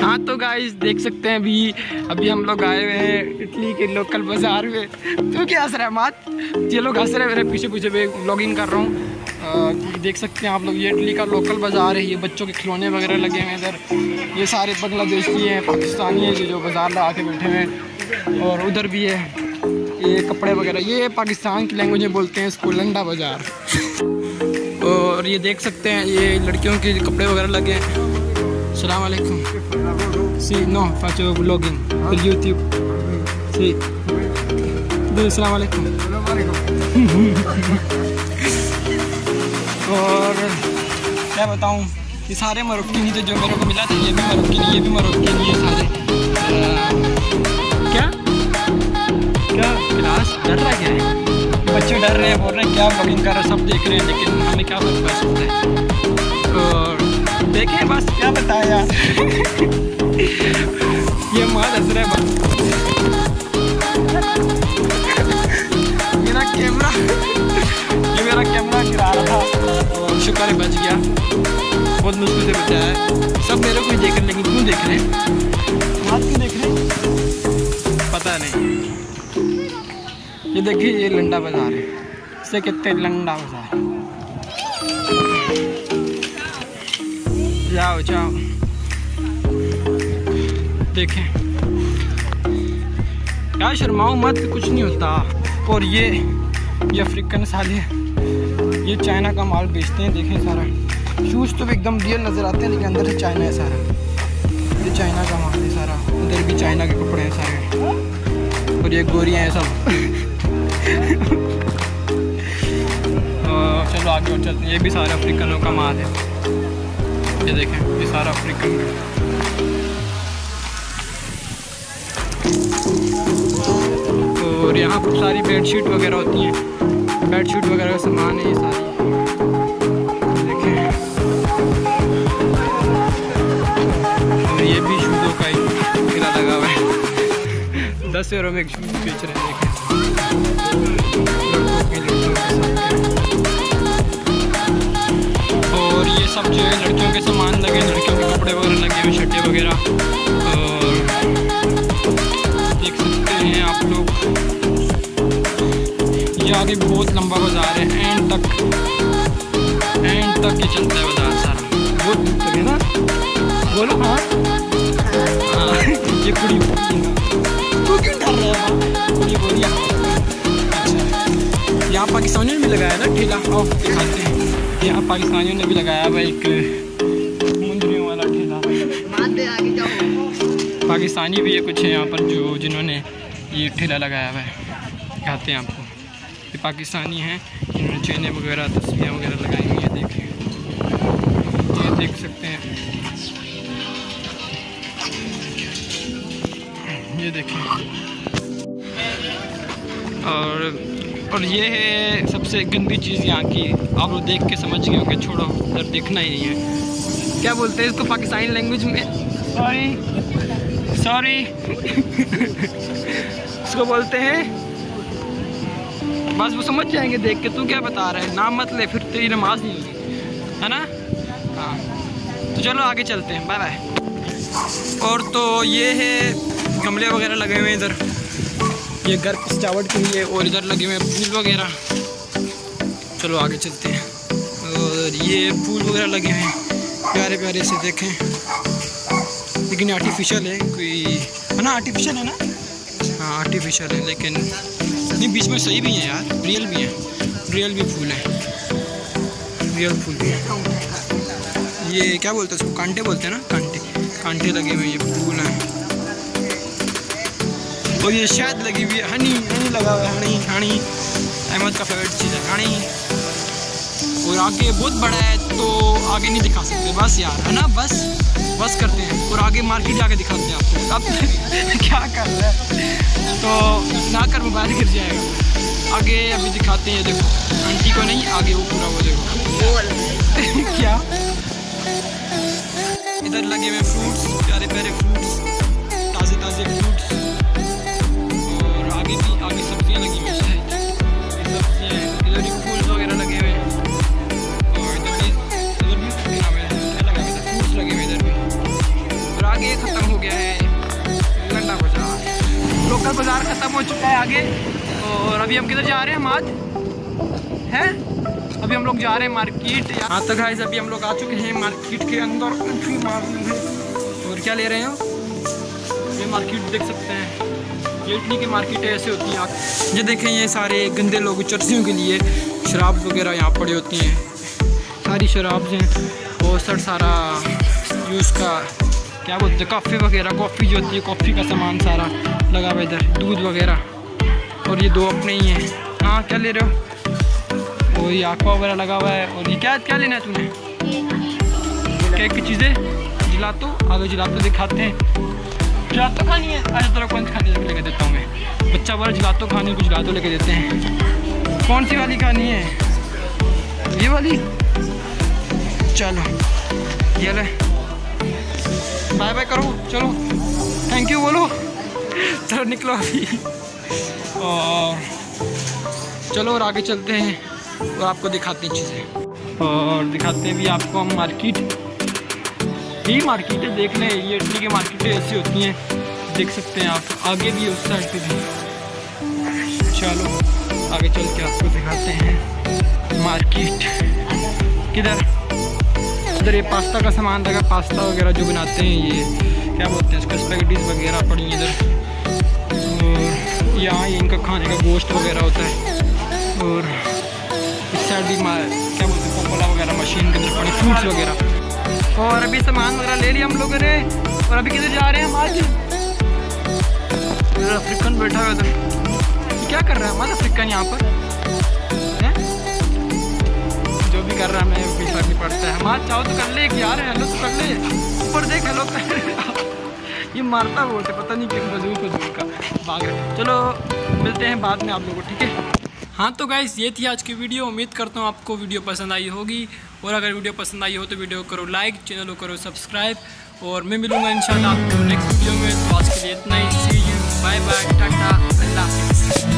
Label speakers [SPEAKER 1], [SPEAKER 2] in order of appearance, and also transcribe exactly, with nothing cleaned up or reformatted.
[SPEAKER 1] हाँ तो गाइस देख सकते हैं अभी अभी हम लोग आए हुए हैं इटली के लोकल बाज़ार में। तो क्या हंस रहा है मात, ये लोग हंस रहे हैं मेरे पीछे पीछे मैं व्लॉगिंग कर रहा हूँ। देख सकते हैं आप लोग, ये इटली का लोकल बाज़ार है। ये बच्चों के खिलौने वगैरह लगे हुए हैं इधर। ये सारे बांग्लादेशी हैं, पाकिस्तानी है जो बाज़ार लगा के बैठे हुए हैं। और उधर भी है ये कपड़े वगैरह, ये पाकिस्तान की लैंग्वेज में बोलते हैं इसको लंडा बाज़ार। और ये देख सकते हैं ये लड़कियों के कपड़े वगैरह लगे हैं। अस्सलाम वालेकुम। सी नो faccio vlogging per YouTube। सी अस्सलाम वालेकुम। और क्या बताऊँ, ये सारे मरोक्की थे जो मेरे को मिला था। ये भी मरोक्की, ये भी मरोक्की, ये सारे क्या क्या क्लास डर रहा क्या है? बच्चे डर रहे हैं, बोल रहे हैं क्या व्लॉगिंग कर रहे हैं, सब देख रहे हैं, लेकिन हमें क्या फर्क पड़ सकता है। और देखें बस क्या बताया ये माँ हंस रहे बस। मेरा कैमरा ये मेरा कैमरा गिरा रहा था और शुक्र है बच गया, बहुत मुश्किल से बचा है। सब मेरे को ही देख रहे, लेकिन क्यों देख रहे हैं, हाथ क्यों देख रहे हैं पता नहीं। ये देखिए ये लंडा बाज़ार है, इसे कहते हैं लंडा बाज़ार। जाओ जाओ देखें, क्या शर्माओ मत, कुछ नहीं होता। और ये ये अफ्रीकन साले ये चाइना का माल बेचते हैं। देखें सारा शूज़ तो एकदम रियल नज़र आते हैं, लेकिन अंदर से चाइना है सारा। ये चाइना का माल है सारा, उधर भी चाइना के कपड़े हैं सारे। और ये गोरियाँ हैं सब। चलो आगे और चलते हैं। ये भी सारे अफ्रीकनों का माल है। ये देखें ये सारा अफ्रीकन का। और यहाँ पर सारी बेडशीट वगैरह होती हैं, बेडशीट वगैरह का सामान है ये सारी। देखें और ये भी शूज़ों का ही ठेला लगा हुआ है। दस यूरो में एक शूज़ बेच रहे हैं। और ये सब जो है लड़कियों के सामान लगे, लड़कियों के कपड़े वगैरह लगे हुए, शर्टें वगैरह। और देख सकते हैं आप लोग ये आगे बहुत लंबा बाज़ार है, एंड तक एंड तक ये चलता है बाज़ार सारा, बहुत दूर तक है ना। बोलो हाँ हाँ। ये कुड़ी तू क्यों डर रहा है, कुड़ी बोलिए। अच्छा यहाँ पाकिस्तानियों ने भी लगाया ना ठेला, ऑफ दिखाते हैं। यहाँ पाकिस्तानियों ने भी लगाया हुआ एक मुंदरियों वाला ठेला। पाकिस्तानी भी है कुछ है यहाँ पर जो जिन्होंने ये ठेला लगाया हुआ है, दिखाते हैं आपको। ये पाकिस्तानी हैं, इन्होंने चेनें वगैरह तस्वीरें वगैरह लगाई हुई है। देखिए ये देख सकते हैं, ये देखें। और और ये है सबसे गंदी चीज़ यहाँ की, आप लोग देख के समझ गए होंगे, छोड़ो उधर देखना ही नहीं है। क्या बोलते हैं इसको पाकिस्तानी लैंग्वेज में? सॉरी सॉरी इसको बोलते हैं, बस वो समझ जाएंगे देख के। तू क्या बता रहा है, नाम मत ले, फिर तेरी नमाज नहीं होगी, है ना। हाँ तो चलो आगे चलते हैं, बाय बाय। और तो ये है गमले वगैरह लगे हुए हैं इधर, ये घर की सजावट के लिए। और इधर लगे हुए हैं फूल वगैरह। चलो आगे चलते हैं। और ये फूल वगैरह लगे हुए हैं प्यारे प्यारे से, देखें। लेकिन आर्टिफिशियल है कोई, है ना, आर्टिफिशियल है ना। हाँ आर्टिफिशियल है, लेकिन नहीं बीच में सही भी है यार, रियल भी है, रियल भी फूल है, रियल फूल भी है। ये क्या बोलते हैं उसको, कांटे बोलते हैं ना, कांटे कांटे लगे हुए हैं, ये फूल हैं। और ये शहद लगी हुई है, हनी हनी लगा हुआ है, हनी हनी अहमद का फेवरेट चीज़ है हनी। और आगे बहुत बड़ा है तो आगे नहीं दिखा सकते, बस यार, है ना, बस बस करते हैं। और आगे मार्केट जाके दिखाते हैं आपको। अब क्या कर रहा है तो ना कर, मोबाइल गिर जाएगा। आगे अभी दिखाते हैं, देखो आंटी को नहीं, आगे वो पूरा वो देखो क्या इधर लगे हुए फ्रूट्स, प्यारे प्यारे फ्रूट्स, ताज़े ताज़े फ्रूट्स। और आगे भी आगे सब्जियां लगी हुई हैं, सब्जियां, इधर भी फूल वगैरह लगे हुए हैं। और इधर भी इधर भी क्या लगा हुआ है, फ्रूट्स लगे हुए इधर भी। और आगे खत्म है आगे। और अभी हम किधर जा रहे हैं हम आज हैं? अभी हम लोग जा रहे हैं मार्केट। हाँ तो गाइस अभी हम लोग आ चुके हैं मार्केट के अंदर। और क्या ले रहे हो? ये मार्केट देख सकते हैं, ये इतनी की मार्केट ऐसे होती है। ये देखें ये सारे गंदे लोग चर्चियों के लिए शराब वगैरह यहाँ पड़ी होती हैं, सारी शराब हैं। बहुत सर सारा यूज़ का क्या बोलते हैं कॉफ़ी वगैरह, कॉफ़ी जो होती है कॉफ़ी का सामान सारा लगा हुआ इधर, दूध वगैरह। और ये दो अपने ही हैं। हाँ क्या ले रहे हो? और ये आक्वा वगैरह लगा हुआ है। और ये क्या क्या लेना है तुम्हें? केक की चीज़ें, जिलातो। आगे जिलातो दिखाते हैं। जिलातो खानी है? अच्छा तरह कौन सी खानी है लेके देता हूँ मैं। बच्चा बोला जिलातो खानी है, कुछ जिलातो लेके देते हैं। कौन सी वाली खानी है? ये वाली? चलो ये ले, बाय बाय करो, चलो थैंक यू बोलो। चलो निकलो अभी। और चलो और आगे चलते हैं और आपको दिखाते हैं चीज़ें। और दिखाते हैं भी आपको हम मार्केट। यही मार्केटें देख लें, ये इटली की मार्केटें ऐसी होती हैं, देख सकते हैं आप। आगे भी उस साइड पे भी। चलो आगे चल के आपको दिखाते हैं मार्केट। किधर? इधर ये पास्ता का सामान लगा, पास्ता वगैरह जो बनाते हैं, ये क्या बोलते हैं इसका, स्पैगेटीज वगैरह पड़ी इधर। और यहाँ ये इनका खाने का गोश्त वगैरह होता है। और इस साइड भी क्या बोलते हैं कोकोला वगैरह मशीन के अंदर पड़ी, फ्रूट्स वगैरह। और अभी सामान वगैरह ले लिया हम लोगों ने। और अभी किधर जा रहे हैं हम आज? अफ्रीकन बैठा हुआ था, क्या कर रहा है हमारा अफ्रीकन यहाँ पर है? जो भी कर रहा है हमें कोई फर्क नहीं पड़ता है। हमारा चाहो तो कर ले, एक यार है, हेलो तो कर ले, ऊपर देख हेलो कर। ये मारता बहुत है, पता नहीं क्यों बजूर को दूर का भाग रहे। चलो मिलते हैं बाद में आप लोगों को, ठीक है? हाँ तो गाइस ये थी आज की वीडियो। उम्मीद करता हूँ आपको वीडियो पसंद आई होगी। और अगर वीडियो पसंद आई हो तो वीडियो करो लाइक, चैनल को करो सब्सक्राइब। और मैं मिलूँगा इंशाल्लाह आपको नेक्स्ट वीडियो में। तो आज के लिए इतना ही। See you, bye bye, tata, अल्लाह हाफ़िज़।